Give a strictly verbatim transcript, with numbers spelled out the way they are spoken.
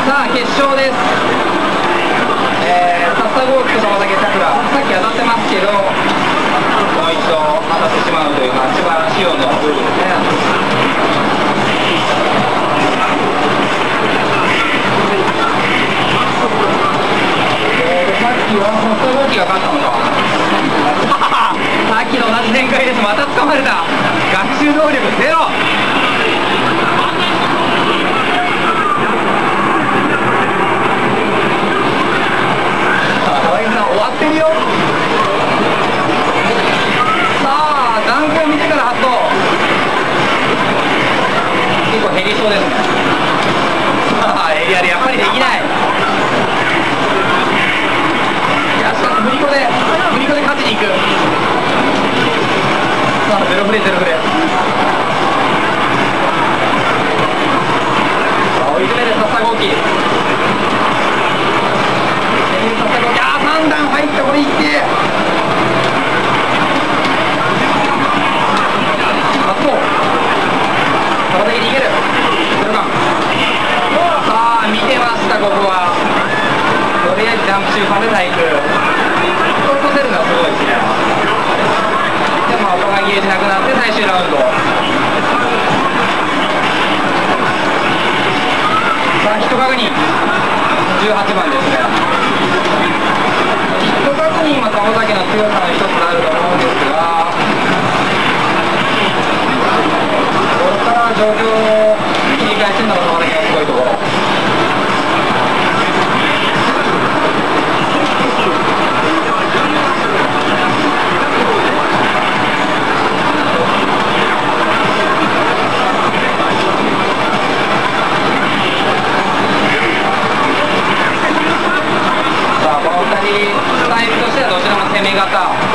さあ決勝です。えー、笹郷木と川崎さくら、さっき当たってますけど、もう一度当たってしまうという、まあ、千葉仕様のルールですね。えー、さっきは笹郷木が勝ったのか。さっきの同じ展開です。また掴まれた。学習能力ゼロ。終わってるよ。さあ段階を見てから発動。結構減りそうですね。さあエリアでやっぱりできない。いやしかし振り子で振り子で勝ちに行く。さあゼロフレゼロフレ。さあ追い詰める笹郷木。さん段入った。これいって発動。川崎逃げる。ゼロ段。さあ見てました。ここはとりあえずジャンプ中させないく落とせるのはすごいですね。でも他がゲージなくなって最終ラウンド。さあ一確認じゅうはちばんですね。今川崎の強さの一つになると思うんですが、ここから状況を切り返してるのが川崎のすごいところ。さあこのふたりスタイルとしてはどちらも攻め型。